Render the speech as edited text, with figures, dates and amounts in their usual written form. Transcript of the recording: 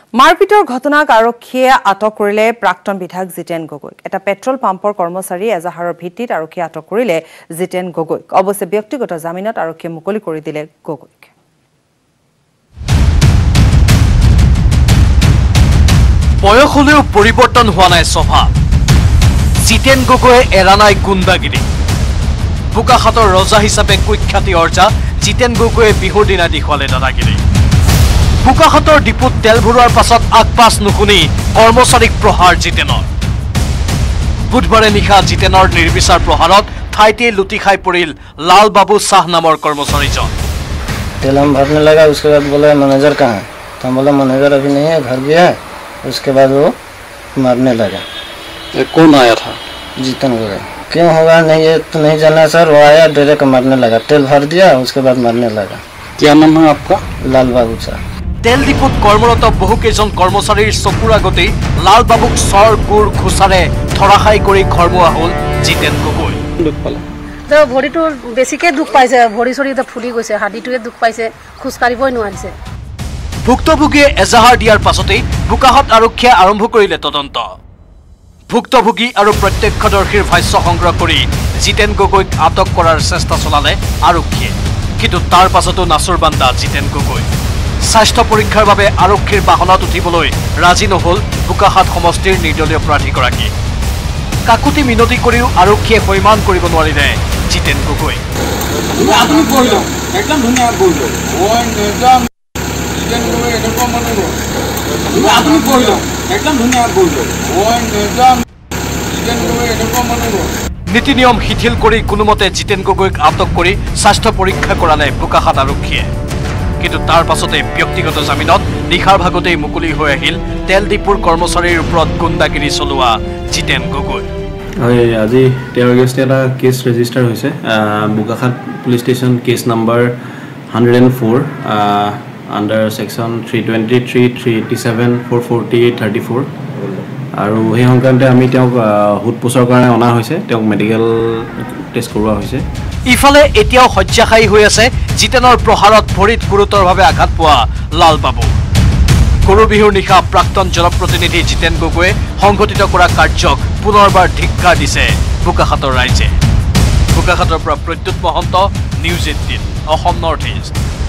মাৰপিটৰ ঘটনাক আৰক্ষীয়ে আটক কৰিলে প্ৰাক্তন বিধায়ক জিতেন গগৈক এটা পেট্ৰল পাম্পৰ কৰ্মচাৰী এজাহাৰৰ ভিত্তিত আৰক্ষীয়ে আটক কৰিলে জিতেন গগৈক অৱশ্যে ব্যক্তিগত জামিনত আৰক্ষীয়ে মুকলি কৰি দিলে গগৈক বয়স হলেও পৰিৱৰ্তন হোৱা নাই স্বভাৱ জিতেন গগৈয়ে এৰা নাই গুণ্ডাগিৰি বোকাখাতৰ ৰজা হিচাপে কুখ্যাতি অৰ্জা জিতেন গগৈয়ে বিহুৰ দিনা দেখুৱালে দাদাগিৰি বোকাখাতৰ ডিপুত তেল ভৰোৱাৰ পাছত আগপাছ নুশুনি কৰ্মচাৰীক প্ৰহাৰ জিতেনৰ বুধবাৰে নিশা জিতেনৰ নিৰ্বিচাৰ প্ৰহাৰত ঠাইতে লুটি খাই পৰিল লাল বাবু শাহ নামৰ কৰ্মচাৰীজন तेल हम भरने लगा उसके बाद बोला मैनेजर कहाँ है तो हम बोला मैनेजर अभी नहीं है घर गया है उसके बाद वो मारने लगा कौन आया था जीतन गगै क्यों होगा नहीं ये तो नहीं जाना सर वो आया डायरेक्ट मारने लगा तेल भर दिया उसके बाद मारने लगा क्या नाम है आपका लाल बाबू सर তেল ডিপুত কৰ্মৰত বহুকেইজন কৰ্মচাৰীৰ চকুৰ আগতে লাল বাবুক চৰ গুৰ ঘুচাৰে ধৰাশাই কৰি ঘৰমুৱা হ'ল জিতেন গগৈ তো ভৰিটো বেছিকে দুখ পাইছে ভৰি চৰিতে ফুলি গৈছে হাডিটোৱে দুখ পাইছে খোজ কাঢ়িবই নোৱাৰিছে ভুক্তভোগীয়ে এজাহাৰ দিয়াৰ পাছতেই বোকাখাত আৰক্ষীয়ে আৰম্ভ কৰিলে তদন্ত ভুক্তভোগী আৰু প্ৰত্যক্ষদৰ্শীৰ ভাষ্য সংগ্ৰহ কৰি জিতেন গগৈক আটক কৰাৰ চেষ্টা চলালে আৰক্ষীয়ে কিন্তু তাৰ পাছতো নাচুৰবান্দা জিতেন গগৈ স্বাস্থ্য পৰীক্ষাৰ বাবে আৰক্ষীৰ বাহনত উঠিবলৈ ৰাজি নহল বোকাখাত সমষ্টিৰ নিৰ্দলীয় প্ৰাৰ্থীগৰাকী কাকুতি মিনতি কৰিও আৰক্ষীয়ে সৈমান কৰিব নোৱাৰিলে জিতেন গগৈ নীতি নিয়ম শিথিল কৰি কোনোমতে জিতেন গগৈক আটক কৰি স্বাস্থ্য পৰীক্ষা কৰালে বোকাখাত আৰক্ষীয়ে কিন্তু তাৰ পাছতে ব্যক্তিগত জামিনত নিশাৰ ভাগতেই মুকলি হৈ আহিল তেল ডিপুৰ কৰ্মচাৰীৰ ওপৰত গুণ্ডাগিৰি চলোৱা জিতেন গগৈ হয় আজি তেওঁৰ এগেইনষ্ট এটা কেছ ৰেজিষ্টাৰ হৈছে Bokakhat police station case number 104 under section 323 387 448 34 আৰু এই সংক্ৰান্তে আমি তেওঁক হুটপোছৰ কাৰণে অনা হৈছে তেওঁক মেডিকেল টেষ্ট কৰোৱা হৈছে ইফালে এতিয়াও হজ্জাখাই হৈ আছে জিতেনৰ প্ৰহাৰত ভৰিত গুৰুতৰভাৱে আঘাত পোৱা লাল বাবু গৰু বিহুৰ নিশা প্ৰাক্তন জনপ্ৰতিনিধি জিতেন গগৈয়ে সংঘটিত কৰা কাৰ্যক পুনৰবাৰ ধিক্কাৰ দিছে বোকাখাতৰ ৰাইজে বোকাখাতৰ পৰা Pradyut Mahanta news 18 Assam North east